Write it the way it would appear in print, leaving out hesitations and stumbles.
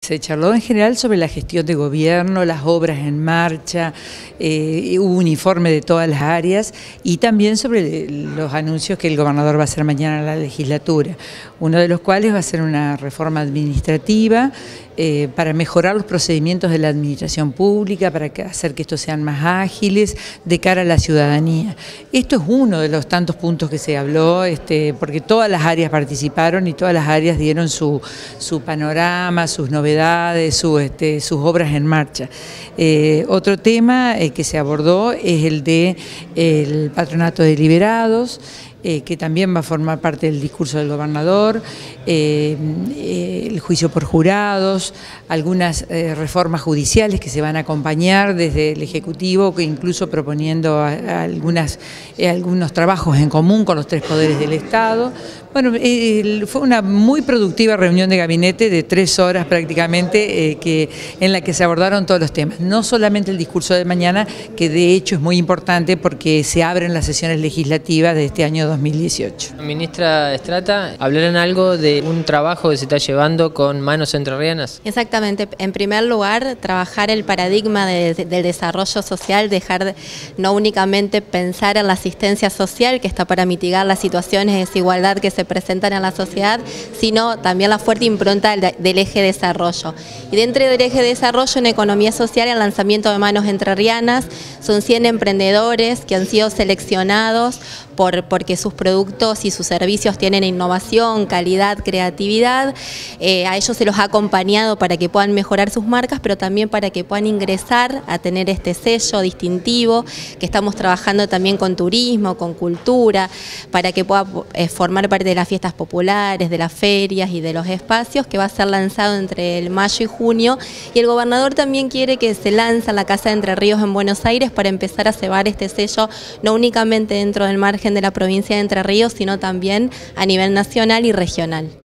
Se charló en general sobre la gestión de gobierno, las obras en marcha, hubo un informe de todas las áreas y también sobre los anuncios que el gobernador va a hacer mañana en la legislatura, uno de los cuales va a ser una reforma administrativa para mejorar los procedimientos de la administración pública, para hacer que estos sean más ágiles de cara a la ciudadanía. Esto es uno de los tantos puntos que se habló, porque todas las áreas participaron y todas las áreas dieron su panorama, sus novedades, sus obras en marcha. Otro tema que se abordó es el de el patronato de liberados, que también va a formar parte del discurso del gobernador, el juicio por jurados, algunas reformas judiciales que se van a acompañar desde el Ejecutivo, que incluso proponiendo algunos trabajos en común con los tres poderes del Estado. Bueno, fue una muy productiva reunión de gabinete de 3 horas prácticamente, en la que se abordaron todos los temas, no solamente el discurso de mañana, que de hecho es muy importante porque se abren las sesiones legislativas de este año 2018. Ministra Estrata, ¿hablarán algo de un trabajo que se está llevando con Manos Entrerrianas? Exactamente. En primer lugar, trabajar el paradigma del desarrollo social, dejar no únicamente pensar en la asistencia social, que está para mitigar las situaciones de desigualdad que se presentan en la sociedad, sino también la fuerte impronta del eje desarrollo. Y dentro del eje desarrollo, en economía social, el lanzamiento de Manos Entrerrianas, son 100 emprendedores que han sido seleccionados porque sus productos y sus servicios tienen innovación, calidad, creatividad. A ellos se los ha acompañado para que puedan mejorar sus marcas, pero también para que puedan ingresar a tener este sello distintivo, que estamos trabajando también con turismo, con cultura, para que pueda formar parte de las fiestas populares, de las ferias y de los espacios, que va a ser lanzado entre el mayo y junio. Y el gobernador también quiere que se lance en la Casa de Entre Ríos en Buenos Aires para empezar a cebar este sello, no únicamente dentro del margen de la provincia de Entre Ríos, sino también a nivel nacional y regional.